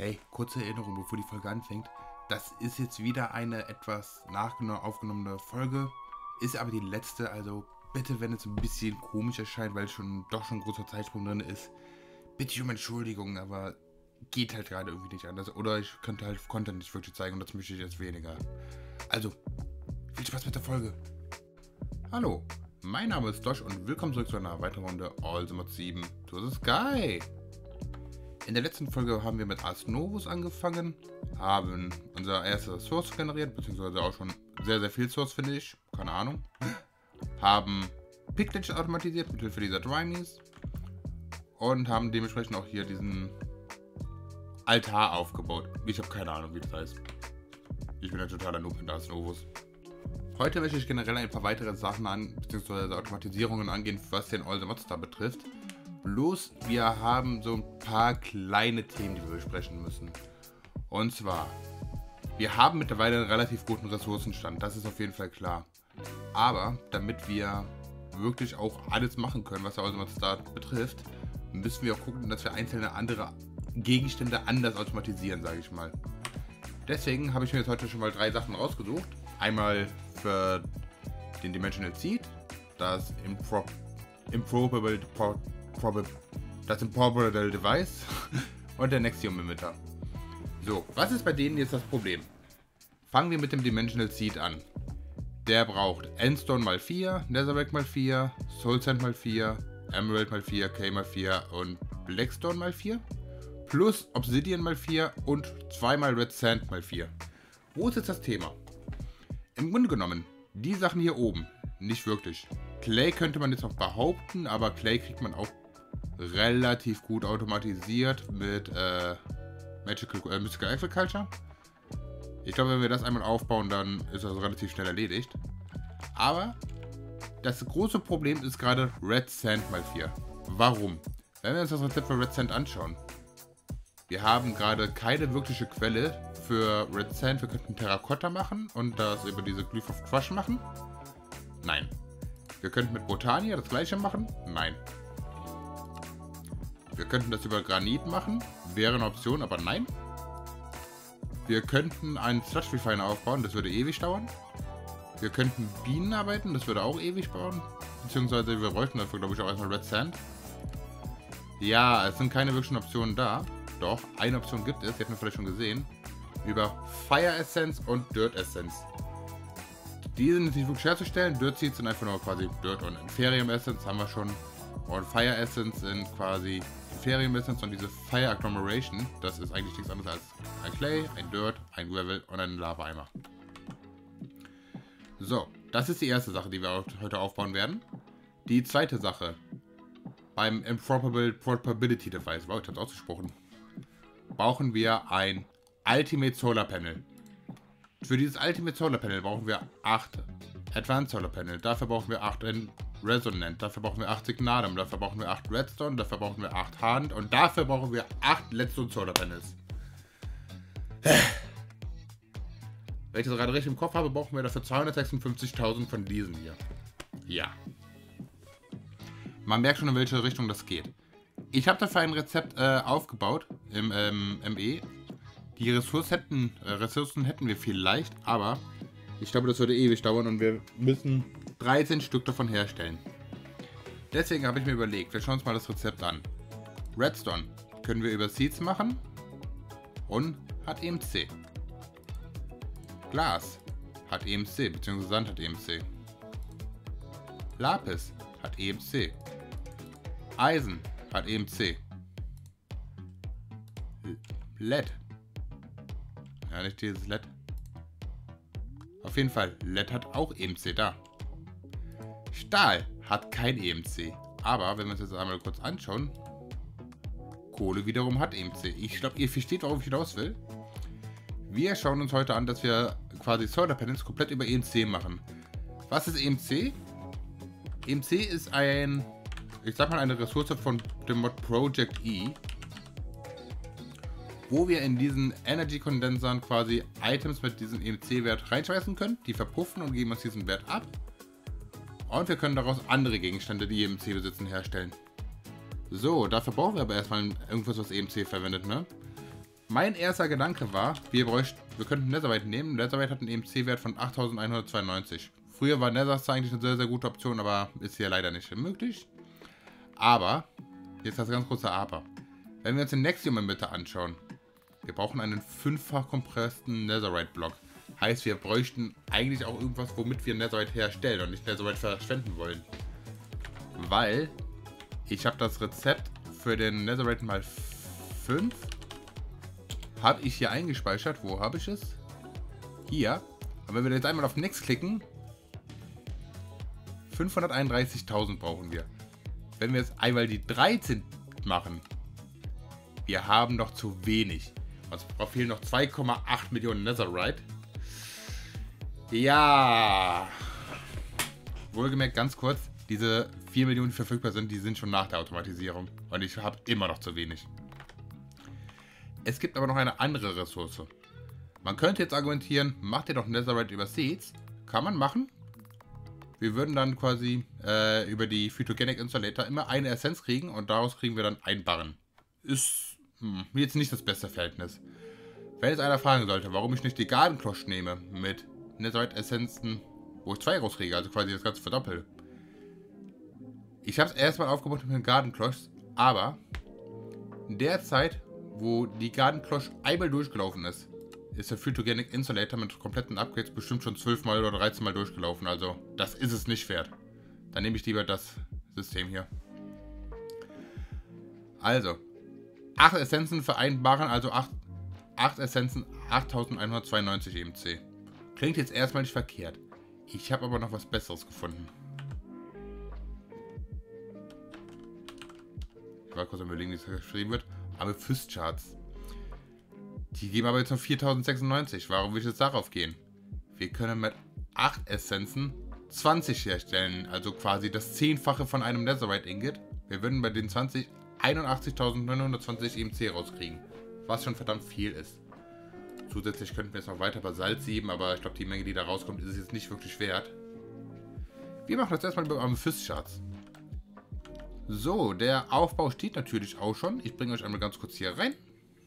Hey, kurze Erinnerung, bevor die Folge anfängt. Das ist jetzt wieder eine etwas aufgenommene Folge. Ist aber die letzte, also bitte, wenn es ein bisschen komisch erscheint, weil doch schon ein großer Zeitsprung drin ist, bitte ich um Entschuldigung, aber geht halt gerade irgendwie nicht anders. Oder ich könnte halt Content nicht wirklich zeigen und das möchte ich jetzt weniger. Also, viel Spaß mit der Folge. Hallo, mein Name ist Dosh und willkommen zurück zu einer weiteren Runde All the Mods 7 to the Sky. In der letzten Folge haben wir mit Ars Novus angefangen, haben unser erstes Source generiert, beziehungsweise auch schon sehr, sehr viel Source, finde ich, keine Ahnung. Haben Pigglitch automatisiert mit Hilfe dieser Drymies und haben dementsprechend auch hier diesen Altar aufgebaut. Ich habe keine Ahnung, wie das heißt. Ich bin ein totaler Noob in Ars Novus. Heute möchte ich generell ein paar weitere Sachen beziehungsweise Automatisierungen angehen, was den All the Mods da betrifft. Bloß, wir haben so ein paar kleine Themen, die wir besprechen müssen. Und zwar, wir haben mittlerweile einen relativ guten Ressourcenstand, das ist auf jeden Fall klar. Aber, damit wir wirklich auch alles machen können, was der All the Mods da betrifft, müssen wir auch gucken, dass wir einzelne andere Gegenstände anders automatisieren, sage ich mal. Deswegen habe ich mir jetzt heute schon mal 3 Sachen rausgesucht. Einmal für den Dimensional Seed, das Improbable Device und der Nexium Emitter. So, was ist bei denen jetzt das Problem? Fangen wir mit dem Dimensional Seed an. Der braucht Endstone mal 4, Netherrack mal 4, Soul Sand mal 4, Emerald mal 4, Clay mal 4 und Blackstone mal 4. Plus Obsidian mal 4 und 2 mal Red Sand mal 4. Wo ist jetzt das Thema? Im Grunde genommen, die Sachen hier oben, nicht wirklich. Clay könnte man jetzt noch behaupten, aber Clay kriegt man auch relativ gut automatisiert mit Mystical Agriculture. Ich glaube, wenn wir das einmal aufbauen, dann ist das relativ schnell erledigt. Aber das große Problem ist gerade Red Sand mal 4. Warum? Wenn wir uns das Rezept für Red Sand anschauen, wir haben gerade keine wirkliche Quelle für Red Sand. Wir könnten Terracotta machen und das über diese Glyph of Crush machen. Nein. Wir könnten mit Botania das gleiche machen. Nein. Wir könnten das über Granit machen. Wäre eine Option, aber nein. Wir könnten einen Sludge Refiner aufbauen. Das würde ewig dauern. Wir könnten Bienen arbeiten. Das würde auch ewig dauern. Beziehungsweise wir bräuchten dafür, glaube ich, auch erstmal Red Sand. Ja, es sind keine wirklichen Optionen da. Doch, eine Option gibt es. Die habt ihr vielleicht schon gesehen. Über Fire Essence und Dirt Essence. Die sind nicht wirklich herzustellen. Dirt Seeds sind einfach nur quasi Dirt und Inferium Essence haben wir schon. Und Fire Essence sind quasi Inferium Essence und diese Fire Agglomeration, das ist eigentlich nichts anderes als ein Clay, ein Dirt, ein Gravel und ein Lava-Eimer. So, das ist die erste Sache, die wir heute aufbauen werden. Die zweite Sache, beim Improbable Portability Device, wow, ich hab's ausgesprochen, brauchen wir ein Ultimate Solar Panel. Für dieses Ultimate Solar Panel brauchen wir 8 Advanced Solar Panel, dafür brauchen wir 8 Resonant, dafür brauchen wir 8 Signalum, dafür brauchen wir 8 Redstone, dafür brauchen wir 8 Hand und dafür brauchen wir 8 Leadstone Solar Panels. Wenn ich das gerade richtig im Kopf habe, brauchen wir dafür 256.000 von diesen hier. Ja. Man merkt schon, in welche Richtung das geht. Ich habe dafür ein Rezept aufgebaut im ME. Die Ressourcen hätten wir vielleicht, aber ich glaube, das würde ewig dauern und wir müssen 13 Stück davon herstellen. Deswegen habe ich mir überlegt, wir schauen uns mal das Rezept an. Redstone können wir über Seeds machen und hat EMC. Glas hat EMC, beziehungsweise Sand hat EMC. Lapis hat EMC. Eisen hat EMC. LED. Ja, nicht dieses LED. Auf jeden Fall, LED hat auch EMC da. Stahl hat kein EMC. Aber wenn wir uns jetzt einmal kurz anschauen, Kohle wiederum hat EMC. Ich glaube, ihr versteht, worauf ich hinaus will. Wir schauen uns heute an, dass wir quasi Solar Panels komplett über EMC machen. Was ist EMC? EMC ist eine Ressource von dem Mod Project E, wo wir in diesen Energy Condensern quasi Items mit diesem EMC-Wert reinschmeißen können. Die verpuffen und geben uns diesen Wert ab. Und wir können daraus andere Gegenstände, die EMC besitzen, herstellen. So, dafür brauchen wir aber erstmal irgendwas, was EMC verwendet, ne? Mein erster Gedanke war, wir könnten Netherite nehmen. Netherite hat einen EMC-Wert von 8192. Früher war Netherite eigentlich eine sehr, sehr gute Option, aber ist hier leider nicht möglich. Aber, jetzt das ganz große Aber. Wenn wir uns den Nexium in Mitte anschauen, wir brauchen einen 5-fach kompressten Netherite-Block. Heißt, wir bräuchten eigentlich auch irgendwas, womit wir Netherite herstellen und nicht Netherite verschwenden wollen. Weil, ich habe das Rezept für den Netherite mal 5 habe ich hier eingespeichert. Wo habe ich es? Hier. Und wenn wir jetzt einmal auf Next klicken, 531.000 brauchen wir. Wenn wir jetzt einmal die 13 machen, wir haben noch zu wenig. Uns fehlen noch 2,8 Millionen Netherite. Ja. Wohlgemerkt, ganz kurz, diese 4 Millionen, die verfügbar sind, die sind schon nach der Automatisierung. Und ich habe immer noch zu wenig. Es gibt aber noch eine andere Ressource. Man könnte jetzt argumentieren, macht ihr doch Netherite über Seeds. Kann man machen. Wir würden dann quasi über die Phytogenic Insulator immer eine Essenz kriegen und daraus kriegen wir dann einen Barren. Ist jetzt nicht das beste Verhältnis. Wenn jetzt einer fragen sollte, warum ich nicht die Garden Cloche nehme mit Netherite Essenzen, wo ich 2 rauskriege, also quasi das Ganze verdoppel. Ich habe es erstmal aufgebaut mit den Garden Cloches, aber in der Zeit, wo die Garden Cloche einmal durchgelaufen ist, ist der Phytogenic Insulator mit kompletten Upgrades bestimmt schon 12 Mal oder 13 Mal durchgelaufen. Also, das ist es nicht wert. Dann nehme ich lieber das System hier. Also, 8 Essenzen vereinbaren, also 8 Essenzen, 8192 EMC. Klingt jetzt erstmal nicht verkehrt. Ich habe aber noch was Besseres gefunden. Ich war kurz am Überlegen, wie es geschrieben wird. Amethyst-Charts. Die geben aber jetzt noch 4096. Warum will ich jetzt darauf gehen? Wir können mit 8 Essenzen 20 herstellen. Also quasi das 10-fache von einem Netherite Ingot. Wir würden bei den 20 81.920 EMC rauskriegen. Was schon verdammt viel ist. Zusätzlich könnten wir jetzt noch weiter Basalt sieben, aber ich glaube, die Menge, die da rauskommt, ist es jetzt nicht wirklich wert. Wir machen das erstmal beim Amethyst-Charts. So, der Aufbau steht natürlich auch schon. Ich bringe euch einmal ganz kurz hier rein.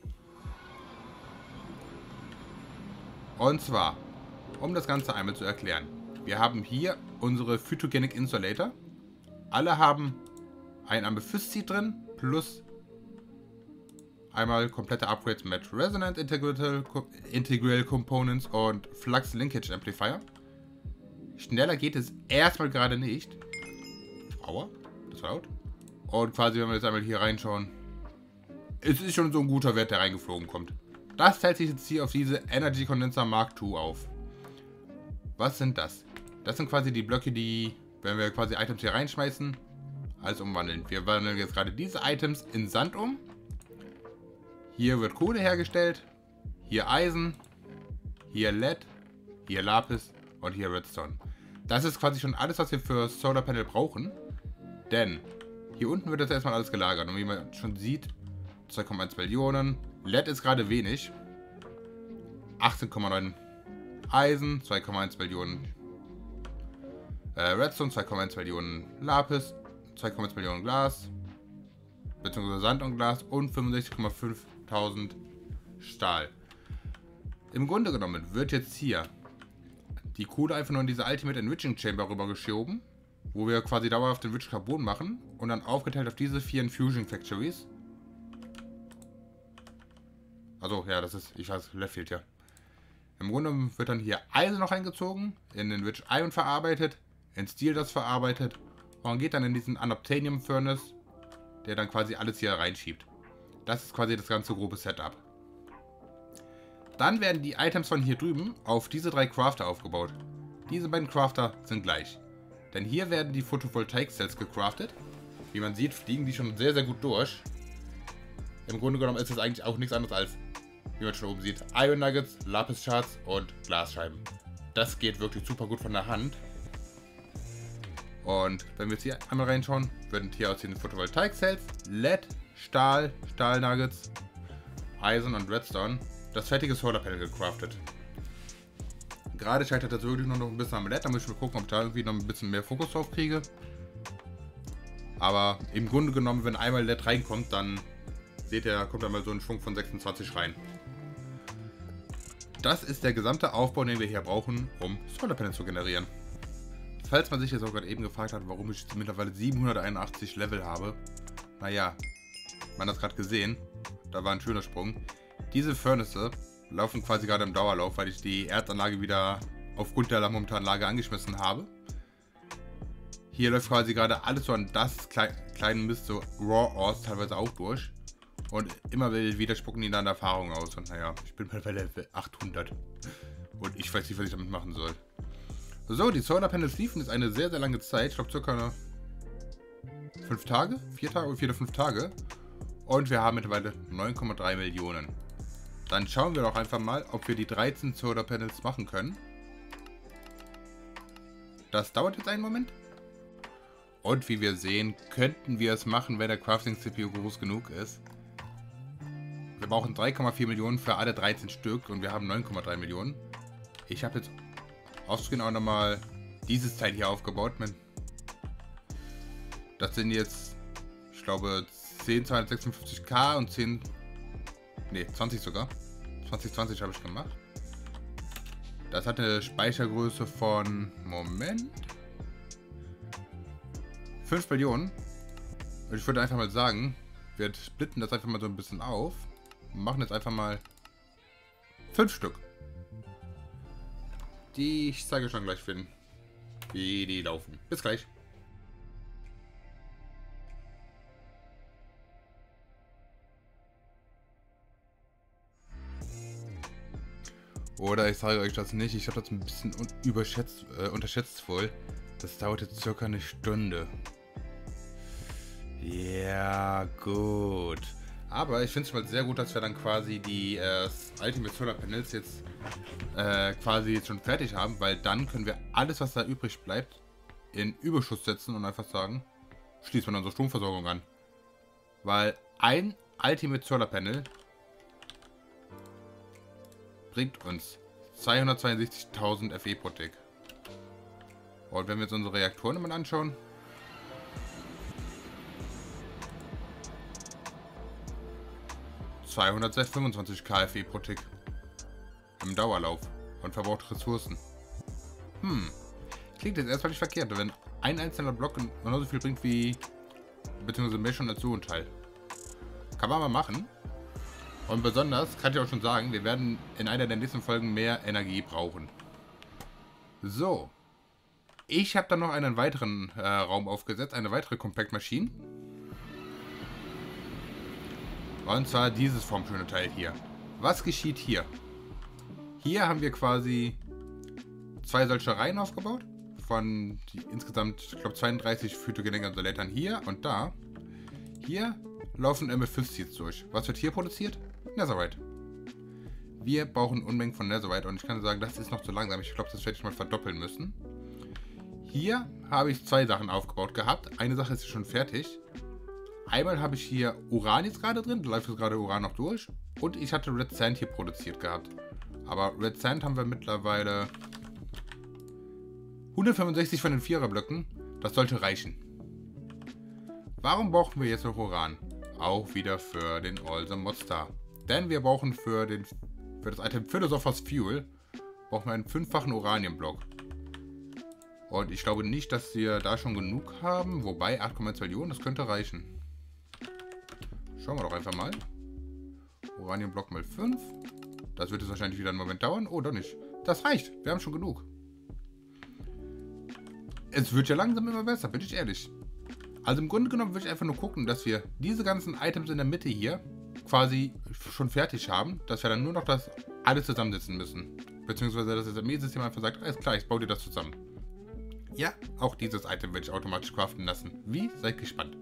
Und zwar, um das Ganze einmal zu erklären. Wir haben hier unsere Phytogenic Insulator. Alle haben ein Amethyst-Seed drin, plus einmal komplette Upgrades mit Resonant Integral Components und Flux Linkage Amplifier. Schneller geht es erstmal gerade nicht. Aua, das war laut. Und quasi, wenn wir jetzt einmal hier reinschauen, es ist schon so ein guter Wert, der reingeflogen kommt. Das teilt sich jetzt hier auf diese Energy Condenser Mark II auf. Was sind das? Das sind quasi die Blöcke, die, wenn wir quasi Items hier reinschmeißen, alles umwandeln. Wir wandeln jetzt gerade diese Items in Sand um. Hier wird Kohle hergestellt. Hier Eisen. Hier Lead. Hier Lapis. Und hier Redstone. Das ist quasi schon alles, was wir für Solar Panel brauchen. Denn hier unten wird jetzt erstmal alles gelagert. Und wie man schon sieht, 2,1 Millionen. Lead ist gerade wenig. 18,9 Eisen. 2,1 Millionen Redstone. 2,1 Millionen Lapis. 2,1 Millionen Glas. Beziehungsweise Sand und Glas. Und 65,5.000 Stahl. Im Grunde genommen wird jetzt hier die Kohle einfach nur in diese Ultimate Enriching Chamber rübergeschoben, wo wir quasi dauerhaft den Rich Carbon machen und dann aufgeteilt auf diese 4 Infusion Factories. Also, ja, das ist, ich weiß, Left Field, ja. Im Grunde wird dann hier Eisen noch eingezogen, in den Rich Iron verarbeitet, in Steel das verarbeitet und geht dann in diesen Unobtainium Furnace, der dann quasi alles hier reinschiebt. Das ist quasi das ganze grobe Setup. Dann werden die Items von hier drüben auf diese 3 Crafter aufgebaut. Diese beiden Crafter sind gleich. Denn hier werden die Photovoltaik-Cells gecraftet. Wie man sieht, fliegen die schon sehr, sehr gut durch. Im Grunde genommen ist es eigentlich auch nichts anderes als, wie man schon oben sieht, Iron Nuggets, Lapis Shards und Glasscheiben. Das geht wirklich super gut von der Hand. Und wenn wir jetzt hier einmal reinschauen, werden hier aus den Photovoltaik-Cells LED, Stahl, Stahl-Nuggets, Eisen und Redstone das fertige Solarpanel gecraftet. Gerade scheitert das wirklich noch ein bisschen am LED, da muss ich mal gucken, ob ich da irgendwie noch ein bisschen mehr Fokus drauf kriege. Aber im Grunde genommen, wenn einmal LED reinkommt, dann seht ihr, da kommt einmal so ein Schwung von 26 rein. das ist der gesamte Aufbau, den wir hier brauchen, um Solarpanels zu generieren. Falls man sich jetzt auch gerade eben gefragt hat, warum ich mittlerweile 781 Level habe. Naja, man hat es gerade gesehen. Da war ein schöner Sprung. Diese Furnaces laufen quasi gerade im Dauerlauf, weil ich die Erdanlage wieder aufgrund der momentanen Lage angeschmissen habe. Hier läuft quasi gerade alles so an das kleinen Mist, so Raw Ores teilweise auch durch. Und immer wieder spucken die dann Erfahrung aus. Und naja, ich bin bei Level 800. Und ich weiß nicht, was ich damit machen soll. So, die Solarpanels liefen jetzt eine sehr, sehr lange Zeit. Ich glaube circa 5 Tage? 4 Tage oder 4 oder 5 Tage. Und wir haben mittlerweile 9,3 Millionen. Dann schauen wir doch einfach mal, ob wir die 13 Solarpanels machen können. Das dauert jetzt einen Moment. Und wie wir sehen, könnten wir es machen, wenn der Crafting-CPU groß genug ist. Wir brauchen 3,4 Millionen für alle 13 Stück und wir haben 9,3 Millionen. Ich habe jetzt offscreen auch nochmal dieses Teil hier aufgebaut. Das sind jetzt, ich glaube, 10.256K und 20 sogar. 2020 habe ich gemacht. Das hat eine Speichergröße von, Moment, 5 Millionen. Und ich würde einfach mal sagen, wir splitten das einfach mal so ein bisschen auf und machen jetzt einfach mal 5 Stück. Ich zeige schon gleich, wie die laufen. Bis gleich. Oder ich sage euch das nicht, ich habe das ein bisschen unterschätzt wohl. Das dauert jetzt circa eine Stunde. Ja, gut. Aber ich finde es mal sehr gut, dass wir dann quasi die Ultimate Solar Panels jetzt quasi jetzt schon fertig haben, weil dann können wir alles, was da übrig bleibt, in Überschuss setzen und einfach sagen, schließen wir unsere Stromversorgung an. Weil ein Ultimate Solar Panel bringt uns 262.000 FE pro Tick. Und wenn wir uns unsere Reaktoren mal anschauen, ...225 KFE pro Tick im Dauerlauf und verbraucht Ressourcen. Klingt jetzt erstmal nicht verkehrt, wenn ein einzelner Block genauso viel bringt wie, beziehungsweise mehr schon als so ein Teil. Kann man mal machen. Und besonders kann ich auch schon sagen, wir werden in einer der nächsten Folgen mehr Energie brauchen. So. Ich habe dann noch einen weiteren Raum aufgesetzt, eine weitere Compact Machine. Und zwar dieses formschöne Teil hier. Was geschieht hier? Hier haben wir quasi 2 solche Reihen aufgebaut. Von insgesamt, ich glaube, 32 Phytogenetic-Isolatoren hier und da. Hier laufen MF50 durch. Was wird hier produziert? Netherite. Wir brauchen Unmengen von Netherite und ich kann sagen, das ist noch zu langsam. Ich glaube, das werde ich mal verdoppeln müssen. Hier habe ich 2 Sachen aufgebaut gehabt. Eine Sache ist schon fertig. Einmal habe ich hier Uran jetzt gerade drin. Da läuft jetzt gerade Uran noch durch. Und ich hatte Red Sand hier produziert gehabt. Aber Red Sand haben wir mittlerweile 165 von den 4er-Blöcken. Das sollte reichen. Warum brauchen wir jetzt noch Uran? Auch wieder für den All-The Mod-Star. Denn wir brauchen für das Item Philosopher's Fuel brauchen wir einen 5-fachen Uranium-Block. Und ich glaube nicht, dass wir da schon genug haben. Wobei 8,1 Millionen, das könnte reichen. Schauen wir doch einfach mal. Uranium-Block mal 5. Das wird jetzt wahrscheinlich wieder einen Moment dauern. Oh, doch nicht. Das reicht. Wir haben schon genug. Es wird ja langsam immer besser, bin ich ehrlich. Also im Grunde genommen würde ich einfach nur gucken, dass wir diese ganzen Items in der Mitte hier quasi schon fertig haben, dass wir dann nur noch das alles zusammensetzen müssen. Beziehungsweise dass das Armeesystem einfach sagt, alles klar, ich baue dir das zusammen. Ja, auch dieses Item werde ich automatisch craften lassen. Wie? Seid gespannt.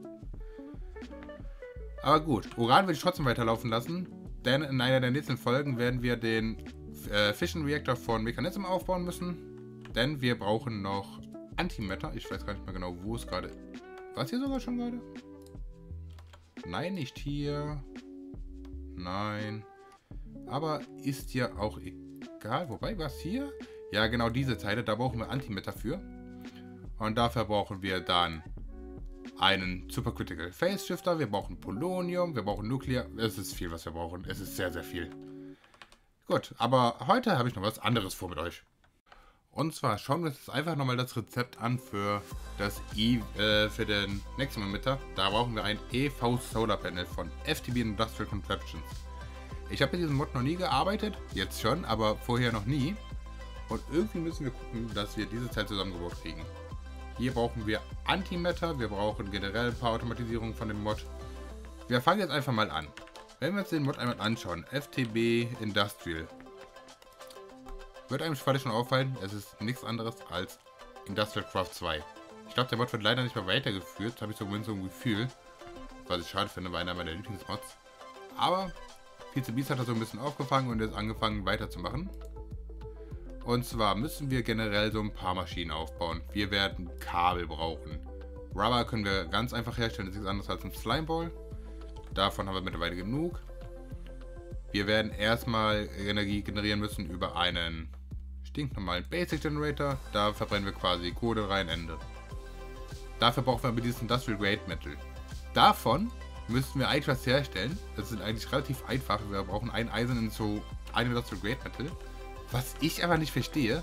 Aber gut, Uran will ich trotzdem weiterlaufen lassen, denn in einer der nächsten Folgen werden wir den Fission Reactor von Mechanism aufbauen müssen, denn wir brauchen noch Antimatter. Ich weiß gar nicht mehr genau, wo es gerade... Was hier sogar schon gerade? Nein, nicht hier. Nein. Aber ist ja auch egal. Wobei, was hier? Ja, genau diese Teile. Da brauchen wir Antimatter für. Und dafür brauchen wir dann einen Supercritical Phase Shifter. Wir brauchen Polonium. Wir brauchen Nuklear. Es ist viel, was wir brauchen. Es ist sehr, sehr viel. Gut, aber heute habe ich noch was anderes vor mit euch. Und zwar schauen wir uns jetzt einfach nochmal das Rezept an für für den nächsten Emitter. Da brauchen wir ein EV Solar Panel von FTB Industrial Contraptions. Ich habe mit diesem Mod noch nie gearbeitet, jetzt schon, aber vorher noch nie. Und irgendwie müssen wir gucken, dass wir diese Zeit zusammengebaut kriegen. Hier brauchen wir Antimatter, wir brauchen generell ein paar Automatisierungen von dem Mod. Wir fangen jetzt einfach mal an. Wenn wir uns den Mod einmal anschauen, FTB Industrial, wird einem vielleicht schon auffallen, es ist nichts anderes als Industrial Craft 2. Ich glaube, der Mod wird leider nicht mehr weitergeführt, habe ich zumindest so ein Gefühl. Was ich schade finde, war einer meiner Lieblingsmods. Aber PCBs hat er so ein bisschen aufgefangen und jetzt angefangen weiterzumachen. Und zwar müssen wir generell so ein paar Maschinen aufbauen. Wir werden Kabel brauchen. Rubber können wir ganz einfach herstellen, das ist nichts anderes als ein Slimeball. Davon haben wir mittlerweile genug. Wir werden erstmal Energie generieren müssen über einen stinknormalen Basic Generator. Da verbrennen wir quasi Kohle rein, Ende. Dafür brauchen wir aber dieses Industrial Grade Metal. Davon müssten wir eigentlich was herstellen. Das ist eigentlich relativ einfach. Wir brauchen ein Eisen in so einem Industrial Grade Metal. Was ich aber nicht verstehe.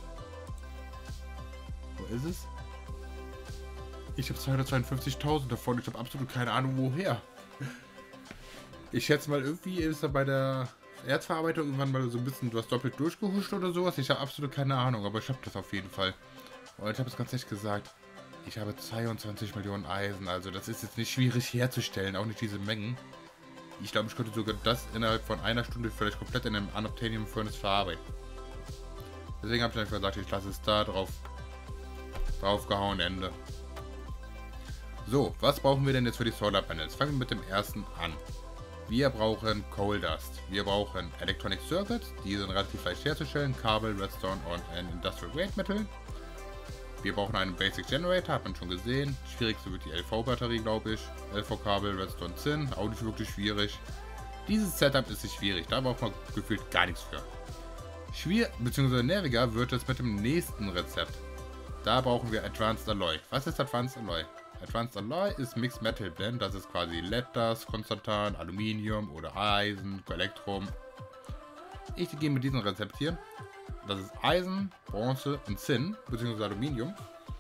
Wo ist es? Ich habe 252.000 davon. Ich habe absolut keine Ahnung woher. Ich schätze mal, irgendwie ist er bei der Erzverarbeitung irgendwann mal so ein bisschen was doppelt durchgehuscht oder sowas. Ich habe absolut keine Ahnung, aber ich habe das auf jeden Fall. Und ich habe es ganz ehrlich gesagt, ich habe 22 Millionen Eisen, also das ist jetzt nicht schwierig herzustellen, auch nicht diese Mengen. Ich glaube, ich könnte sogar das innerhalb von einer Stunde vielleicht komplett in einem Unobtainium Furnace verarbeiten. Deswegen habe ich einfach gesagt, ich lasse es da draufgehauen, Ende. So, was brauchen wir denn jetzt für die Solar Panels? Fangen wir mit dem ersten an. Wir brauchen Coal Dust, wir brauchen Electronic Circuits, die sind relativ leicht herzustellen, Kabel, Redstone und ein Industrial Grade Metal. Wir brauchen einen Basic Generator, hat man schon gesehen. Schwierigste wird die LV-Batterie, glaube ich. LV-Kabel, Redstone, Zinn, auch nicht wirklich schwierig. Dieses Setup ist nicht schwierig, da braucht man gefühlt gar nichts für. Beziehungsweise nerviger wird es mit dem nächsten Rezept. Da brauchen wir Advanced Alloy. Was ist Advanced Alloy? Advanced Alloy ist Mixed Metal Blend, das ist quasi Lead Dust, Konstantan, Aluminium oder Eisen, Elektrum. Ich gehe mit diesem Rezept hier. Das ist Eisen, Bronze und Zinn, beziehungsweise Aluminium.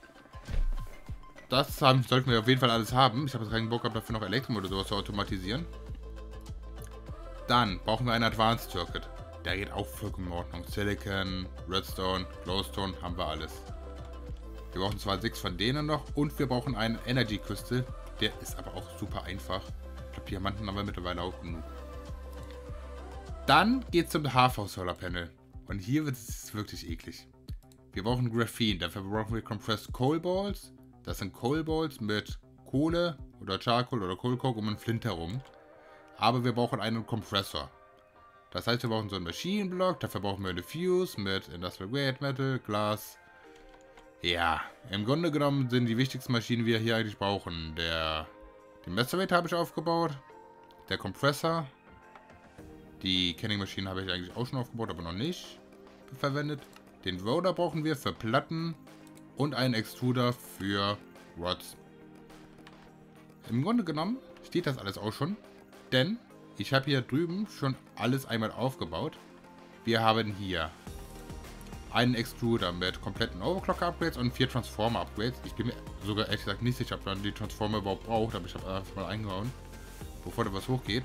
Das sollten wir auf jeden Fall alles haben. Ich habe jetzt keinen Bock gehabt, dafür noch Elektrum oder sowas zu automatisieren. Dann brauchen wir einen Advanced Circuit. Der geht auch vollkommen in Ordnung. Silicon, Redstone, Glowstone, haben wir alles. Wir brauchen zwar 6 von denen noch und wir brauchen einen Energy Crystal. Der ist aber auch super einfach. Ich glaube, Diamanten haben wir mittlerweile auch genug. Dann geht es zum HV Solar Panel. Und hier wird es wirklich eklig. Wir brauchen Graphene. Dafür brauchen wir Compressed Coal Balls. Das sind Coal Balls mit Kohle oder Charcoal oder Kohlcoke um einen Flint herum. Aber wir brauchen einen Kompressor. Das heißt, wir brauchen so einen Maschinenblock. Dafür brauchen wir eine Fuse mit Industrial Grade Metal, Glas. Ja, im Grunde genommen sind die wichtigsten Maschinen, die wir hier eigentlich brauchen. Den Macerator habe ich aufgebaut. Der Kompressor. Die Canning-Maschinen habe ich eigentlich auch schon aufgebaut, aber noch nicht verwendet. Den Roller brauchen wir für Platten. Und einen Extruder für Rods. Im Grunde genommen steht das alles auch schon. Denn ich habe hier drüben schon alles einmal aufgebaut. Wir haben hier einen Extruder mit kompletten Overclocker-Upgrades und 4 Transformer-Upgrades. Ich bin mir sogar ehrlich gesagt nicht sicher, ob man die Transformer überhaupt braucht, aber ich habe einfach mal eingehauen, bevor da was hochgeht.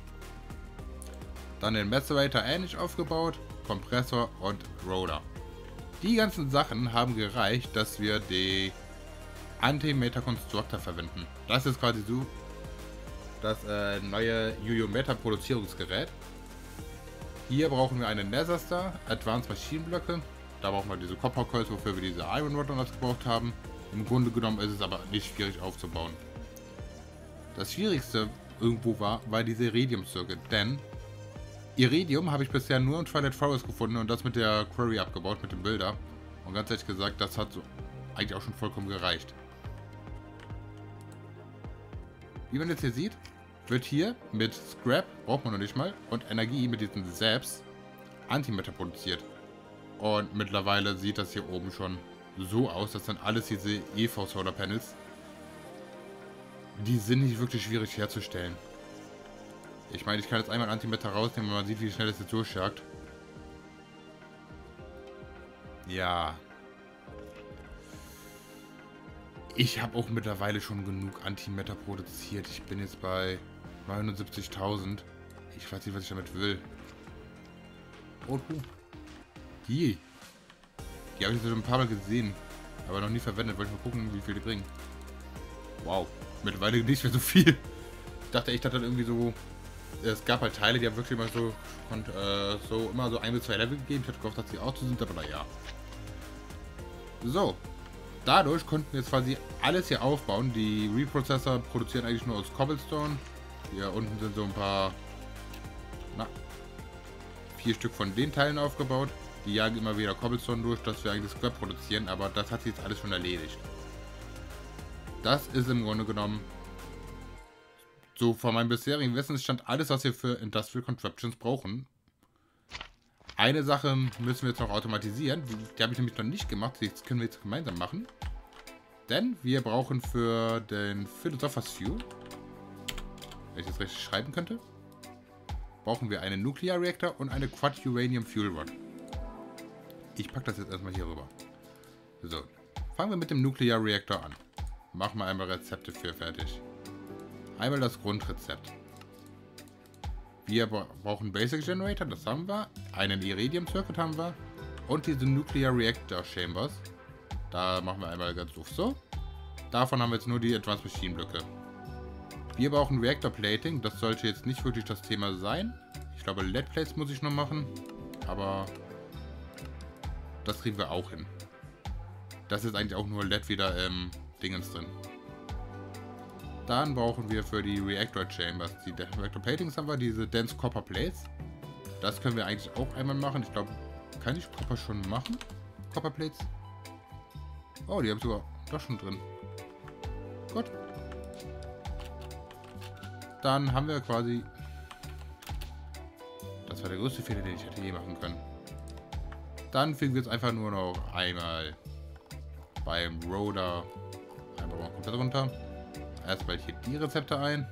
Dann den Macerator ähnlich aufgebaut, Kompressor und Roller. Die ganzen Sachen haben gereicht, dass wir die Antimatter Constructor verwenden. Das ist quasi so das neue Yu-Yu-Matter Produzierungsgerät. Hier brauchen wir eine Nether Star, Advanced Maschinenblöcke. Da brauchen wir diese Copper Coils, wofür wir diese Iron Rod und das gebraucht haben. Im Grunde genommen ist es aber nicht schwierig aufzubauen. Das Schwierigste irgendwo war diese Iridium Circuit, denn Iridium habe ich bisher nur in Twilight Forest gefunden und das mit der Quarry abgebaut, mit dem Bilder. Und ganz ehrlich gesagt, das hat so eigentlich auch schon vollkommen gereicht. Wie man jetzt hier sieht, wird hier mit Scrap, braucht man noch nicht mal, und Energie mit diesen Zaps Antimatter produziert. Und mittlerweile sieht das hier oben schon so aus, das sind alles diese EV Solar Panels. Die sind nicht wirklich schwierig herzustellen. Ich meine, ich kann jetzt einmal Antimatter rausnehmen und man sieht, wie schnell es jetzt durchjagt. Ja. Ich habe auch mittlerweile schon genug Antimatter produziert. Ich bin jetzt bei 79.000. Ich weiß nicht, was ich damit will. Oh, die. Die habe ich schon ein paar Mal gesehen. Aber noch nie verwendet. Wollte ich mal gucken, wie viel die bringen. Wow. Mittlerweile nicht mehr so viel. Ich dachte echt, dass dann irgendwie so... Es gab halt Teile, die haben wirklich mal so... immer so 1 bis 2 Level gegeben. Ich hatte gehofft, dass die auch so sind, aber naja. So. Dadurch konnten wir jetzt quasi alles hier aufbauen. Die Reprocessor produzieren eigentlich nur aus Cobblestone. Hier unten sind so ein paar... 4 Stück von den Teilen aufgebaut. Die jagen immer wieder Cobblestone durch, dass wir eigentlich Scrap produzieren, aber das hat sich jetzt alles schon erledigt. Das ist im Grunde genommen so von meinem bisherigen Wissensstand alles, was wir für Industrial Contraptions brauchen. Eine Sache müssen wir jetzt noch automatisieren. Die habe ich nämlich noch nicht gemacht. Das können wir jetzt gemeinsam machen. Denn wir brauchen für den Philosopher's Fuel, wenn ich das richtig schreiben könnte, brauchen wir einen Nuclear Reactor und eine Quad Uranium Fuel Rod. Ich packe das jetzt erstmal hier rüber. So, fangen wir mit dem Nuclear Reactor an. Machen wir einmal Rezepte für fertig. Einmal das Grundrezept. Wir brauchen Basic Generator, das haben wir. Einen Iridium Circuit haben wir. Und diese Nuclear Reactor Chambers. Da machen wir einmal ganz doof so. Davon haben wir jetzt nur die Advanced Machine Blöcke. Wir brauchen Reactor Plating. Das sollte jetzt nicht wirklich das Thema sein. Ich glaube, LED Plates muss ich noch machen. Aber das kriegen wir auch hin. Das ist eigentlich auch nur LED wieder im Dingens drin. Dann brauchen wir für die Reactor Chambers, die Reactor Platings haben wir, diese Dense Copper Plates. Das können wir eigentlich auch einmal machen. Ich glaube, kann ich Copper schon machen? Copper Plates? Oh, die haben sogar doch schon drin. Gut. Dann haben wir quasi... Das war der größte Fehler, den ich hätte je machen können. Dann fügen wir jetzt einfach nur noch einmal beim Roader einfach mal komplett runter. Erstmal hier die Rezepte ein.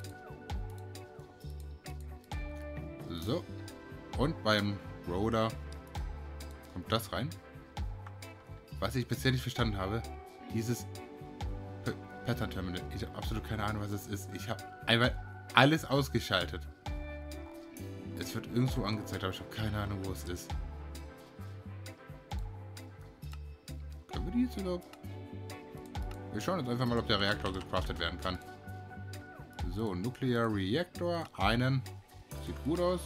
So. Und beim Roader kommt das rein. Was ich bisher nicht verstanden habe, dieses Pattern Terminal. Ich habe absolut keine Ahnung, was es ist. Ich habe einmal alles ausgeschaltet. Es wird irgendwo angezeigt, aber ich habe keine Ahnung, wo es ist. Können wir die jetzt überhaupt? Wir schauen jetzt einfach mal, ob der Reaktor gecraftet werden kann. So, Nuclear Reactor. Einen. Sieht gut aus.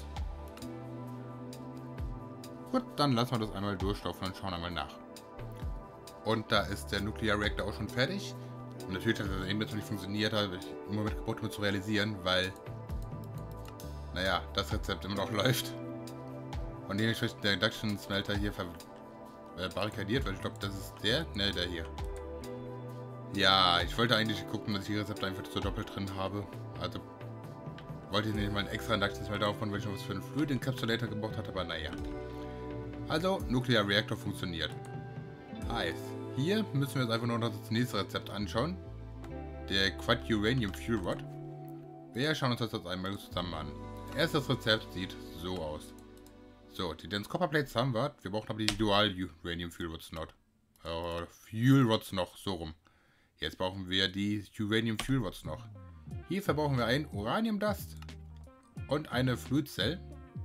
Gut, dann lassen wir das einmal durchlaufen und schauen einmal nach. Und da ist der Nuclear Reactor auch schon fertig. Und natürlich hat das eben jetzt noch nicht funktioniert, habe ich im Moment gebraucht, um zu realisieren, weil, naja, das Rezept immer noch läuft. Und dementsprechend der Induction Smelter hier barrikadiert, weil ich glaube, das ist der, ne, der hier. Ja, ich wollte eigentlich gucken, dass ich die Rezepte einfach so doppelt drin habe. Also wollte ich nicht mal einen extra Induction Smelter aufbauen, weil ich noch was für einen Fluid Encapsulator gebraucht hatte, aber naja. Also, Nuclear Reactor funktioniert. Heißt, hier müssen wir jetzt einfach nur noch das nächste Rezept anschauen. Der Quad Uranium Fuel Rod. Wir schauen uns das einmal zusammen an. Erstes Rezept sieht so aus. So, die Dense Copper Plates haben wir. Wir brauchen aber die Dual Uranium Fuel Rods noch. Fuel Rods noch, so rum. Jetzt brauchen wir die Uranium Fuel Rods noch. Hierfür brauchen wir ein Uranium Dust und eine Fluid Cell.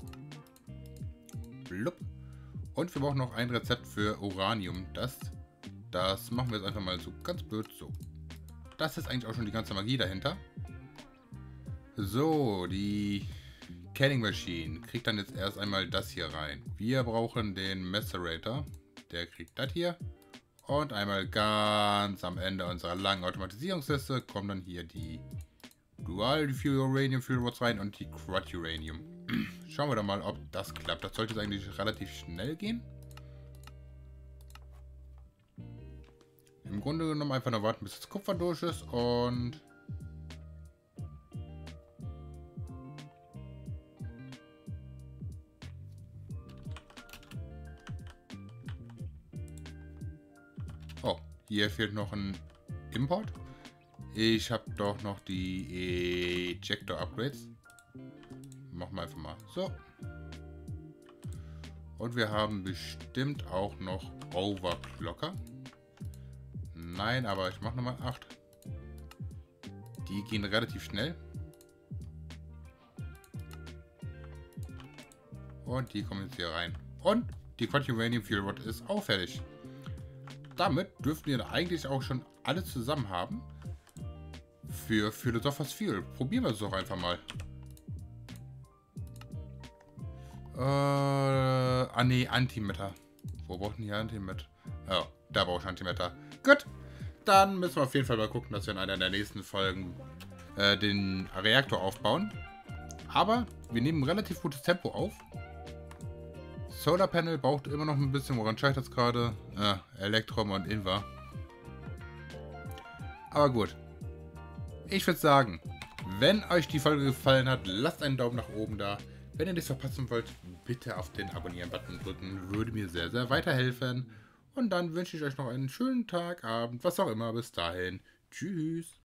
Blub. Und wir brauchen noch ein Rezept für Uranium Dust. Das machen wir jetzt einfach mal so ganz blöd so. Das ist eigentlich auch schon die ganze Magie dahinter. So, die Canning Machine kriegt dann jetzt erst einmal das hier rein. Wir brauchen den Macerator. Der kriegt das hier. Und einmal ganz am Ende unserer langen Automatisierungsliste kommen dann hier die Dual Uranium Fuel Rods rein und die Quad Uranium. Schauen wir doch mal, ob das klappt. Das sollte jetzt eigentlich relativ schnell gehen. Im Grunde genommen einfach nur warten, bis das Kupfer durch ist und... Oh, hier fehlt noch ein Import. Ich habe doch noch die Ejector Upgrades. Machen wir einfach mal so. Und wir haben bestimmt auch noch Overclocker. Nein, aber ich mache nochmal 8. Die gehen relativ schnell. Und die kommen jetzt hier rein. Und die Quantum Fuel Rod ist auch fertig. Damit dürften wir eigentlich auch schon alle zusammen haben. Für Philosophers Fuel. Probieren wir es doch einfach mal. Nee, Antimatter. Wo brauchen die Antimatter? Oh, da brauche ich Antimatter. Gut. Dann müssen wir auf jeden Fall mal gucken, dass wir in einer der nächsten Folgen den Reaktor aufbauen. Aber wir nehmen ein relativ gutes Tempo auf. Solar Panel braucht immer noch ein bisschen, woran scheitert es gerade? Elektrum und Invar. Aber gut. Ich würde sagen, wenn euch die Folge gefallen hat, lasst einen Daumen nach oben da. Wenn ihr nichts verpassen wollt, bitte auf den Abonnieren-Button drücken. Würde mir sehr, sehr weiterhelfen. Und dann wünsche ich euch noch einen schönen Tag, Abend, was auch immer. Bis dahin. Tschüss.